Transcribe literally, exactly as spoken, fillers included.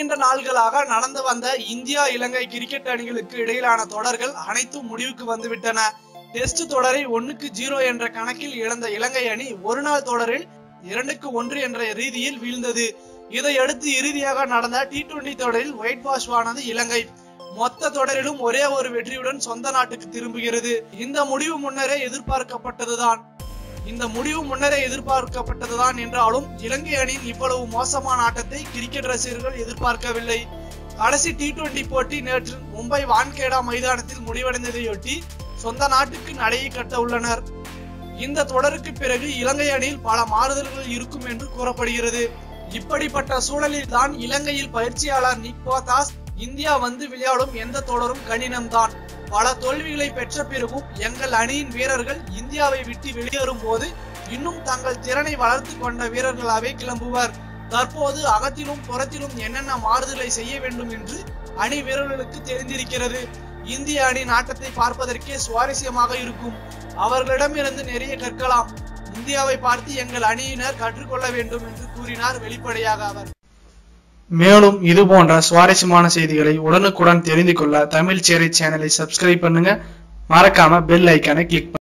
நீண்ட நாள்களாக நடந்து வந்த இந்தியா இலங்கை கிரிக்கெட் அணிகளுக்கு இடையிலான தொடர்கள் அனைத்தும் முடிவுக்கு வந்துவிட்டன. டெஸ்ட் தொடரை ஒன்னுக்கு ஜீரோ என்ற கணக்கில் இழந்த இலங்கை அணி ஒரு நாள் தொடரில் இரண்டுக்கு ஒன்று என்ற ரீதியில் வீழ்ந்தது. இதையடுத்து இறுதியாக நடந்த டி டுவெண்டி தொடரில் ஒயிட் வாஷ் ஆனது இலங்கை. மொத்த தொடரிலும் ஒரே ஒரு வெற்றியுடன் சொந்த நாட்டுக்கு திரும்புகிறது. இந்த முடிவு முன்னரே எதிர்பார்க்கப்பட்டதுதான் இந்த முடிவு முன்னரே எதிர்பார்க்கப்பட்டதுதான் என்றாலும் இலங்கை அணியின் இவ்வளவு மோசமான ஆட்டத்தை கிரிக்கெட் ரசிகர்கள் எதிர்பார்க்கவில்லை. கடைசி டி டுவெண்டி போட்டி நேற்று மும்பை வான்கேடா மைதானத்தில் முடிவடைந்ததையொட்டி சொந்த நாட்டுக்கு நடையை கட்ட உள்ளனர். இந்த தொடருக்கு பிறகு இலங்கை அணியில் பல மாறுதல்கள் இருக்கும் என்று கூறப்படுகிறது. இப்படிப்பட்ட சூழலில் தான் இலங்கையில் பயிற்சியாளர் நிக் போதாஸ் இந்தியா வந்து விளையாடும் எந்த தொடரும் கடினம்தான். பல தோல்விகளை பெற்ற பிறகும் எங்கள் அணியின் வீரர்கள் இந்தியாவை விட்டு வெளியேறும் போது இன்னும் தங்கள் திறனை வளர்த்து கொண்ட வீரர்களாவே கிளம்புவர். தற்போது அகத்திலும் புறத்திலும் என்னென்ன மாறுதலை செய்ய வேண்டும் என்று அணி வீரர்களுக்கு தெரிந்திருக்கிறது. இந்திய அணியின் ஆட்டத்தை பார்ப்பதற்கே சுவாரஸ்யமாக இருக்கும். அவர்களிடமிருந்து நிறைய கற்கலாம். இந்தியாவை பார்த்து எங்கள் அணியினர் கற்றுக்கொள்ள வேண்டும் என்று கூறினார் வெளிப்படையாக அவர். மேலும் இது போன்ற சுவாரஸ்யமான செய்திகளை உடனுக்குடன் தெரிந்து கொள்ள தமிழ் சேரை சேனலை சப்ஸ்கிரைப் பண்ணுங்க. மறக்காம பெல் ஐக்கானை கிளிக்